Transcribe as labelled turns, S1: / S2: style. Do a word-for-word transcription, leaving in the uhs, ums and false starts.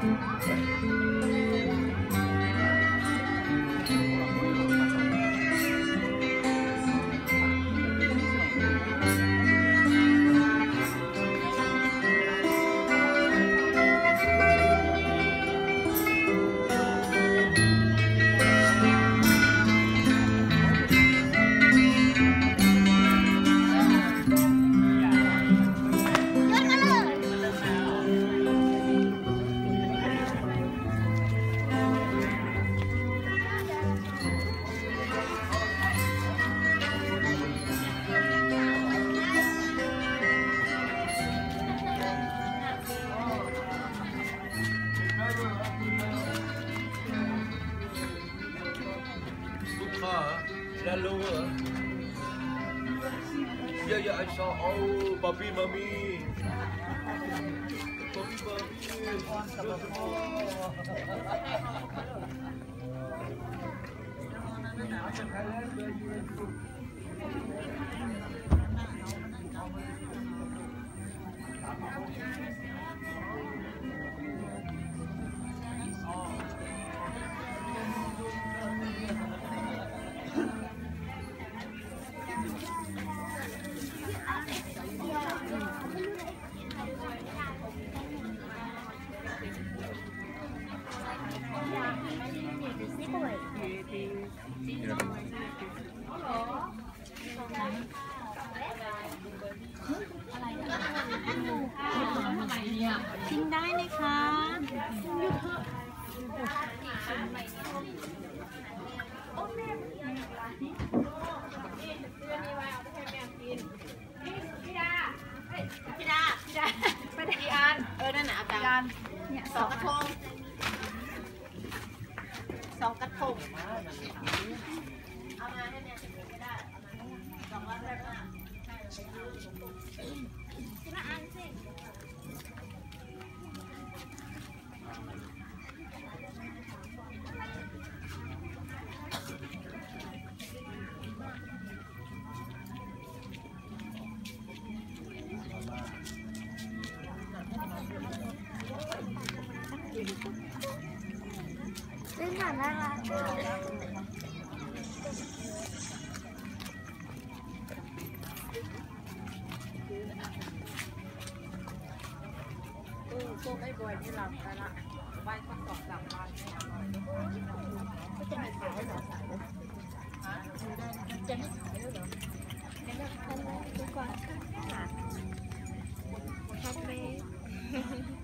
S1: Hello. Yeah, yeah, I saw. Oh, puppy, mommy. Puppy,
S2: ชิมได้เลยค่ะพี่ดาพี่ดาพี่ดาไปได้กี่อันเออนั่นน่ะอาจารย์เนี่ยสองกระทงสองกระทงเอามาให้เนี่ยไม่ได้สองกระทงละอันสิซึ่งหนาน่ารักพวกไอ้บอยที่หลับไปละใบสักสองสามวันก็จะไม่ขายให้เราขายเลยจะไม่ขายด้วยเหรอจะไม่ขายเลยดีกว่าค่ะครับเมย์